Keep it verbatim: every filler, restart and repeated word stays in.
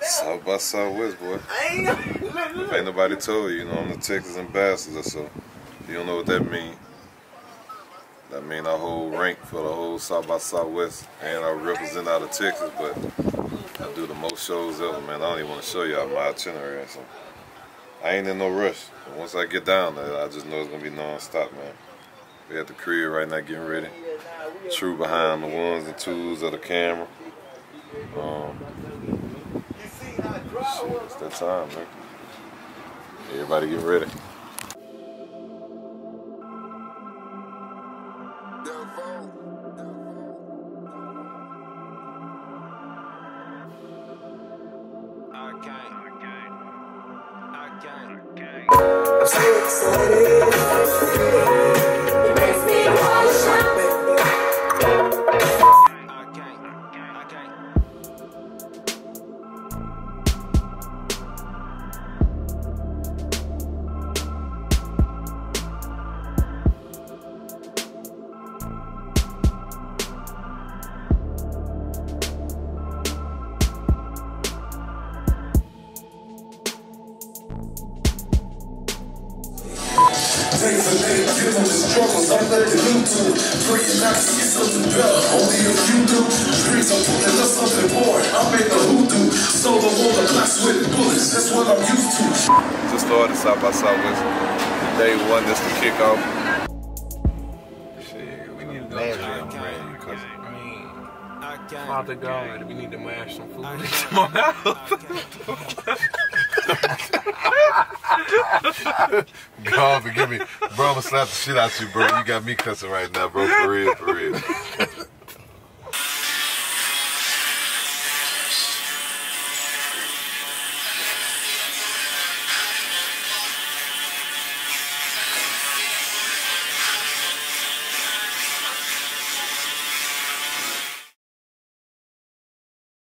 South by Southwest, boy. If ain't nobody told you, you know, I'm the Texas ambassador, so you don't know what that mean. That mean I hold rank for the whole South by Southwest, and I represent out of Texas, but I do the most shows ever, man. I don't even want to show y'all my itinerary, so I ain't in no rush. But once I get down there, I just know it's gonna be non-stop, man. We at the crib right now getting ready. True behind the ones and twos of the camera. Um, shit, it's that time, man. Everybody get ready. I'm so excited. It makes me want to shout. Day for day, given the struggles, I'm letting you do. Praying not to see something better, only if you do. Dreams are pulling us something more, I made the hoodoo. Solo on the blocks with bullets, that's what I'm used to. Just started South by Southwest. Day one, that's the kickoff. Shit, we need to go to jail, man, because I mean, Father God, we need to mash some food into my mouth. God forgive me. Bro, I'm gonna slap the shit out you, bro. You got me cussing right now, bro. For real, for real.